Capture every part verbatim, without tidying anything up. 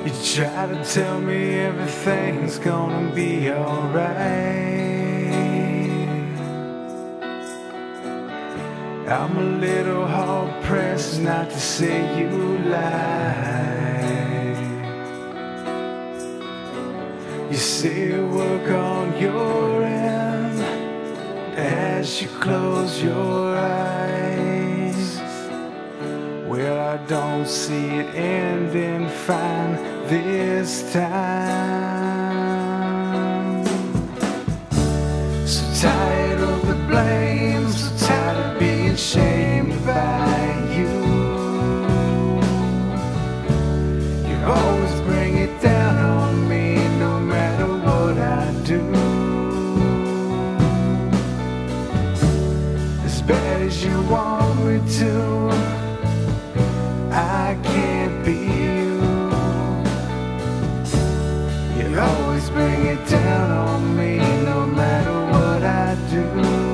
You try to tell me everything's gonna be alright. I'm a little hard pressed not to say you lie. You say you work on your end as you close your eyes. Well, I don't see it ending fine this time. So tired of the blame, so tired of being shamed by you. You always bring it down on me no matter what I do. As bad as you want me to, I can't be you. You always bring it down on me no matter what I do.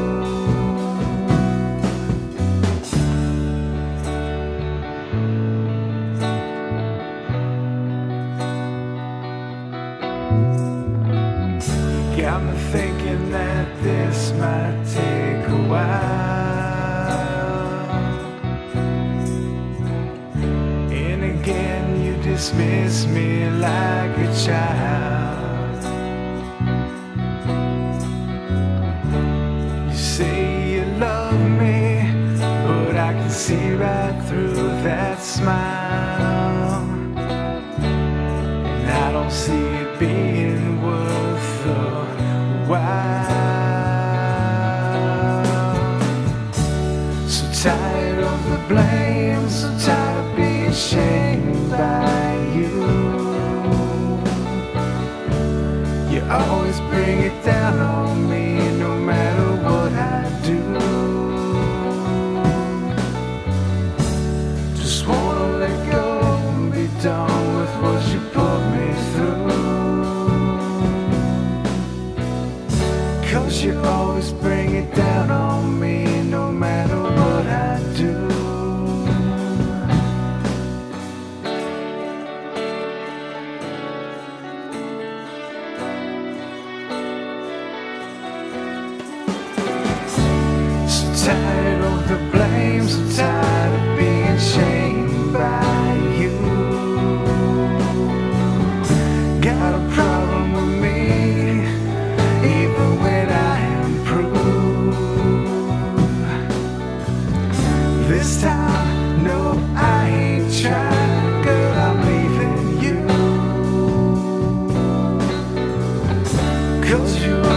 You got me thinking that this might take a while. Dismiss me like a child. You say you love me, but I can see right through that smile. And I don't see it being worth the while. So tired of the blame, so tired of being shamed by you. You always bring it down on me no matter what I do. Just wanna let go and be done with what you put me through. 'Cause you always bring it down on me no matter what I do. Tired of the blame, so tired of being shamed by you. Got a problem with me, even when I improve. This time, no, I ain't trying, girl, I'm leaving you. 'Cause you